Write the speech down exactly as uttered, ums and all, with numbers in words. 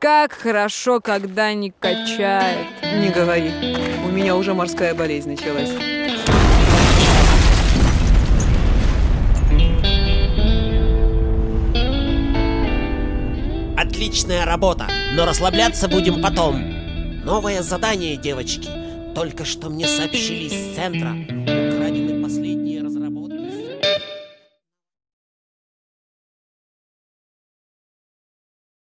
Как хорошо, когда не качает. Не говори, у меня уже морская болезнь началась. Отличная работа, но расслабляться будем потом. Новое задание, девочки. Только что мне сообщили из центра.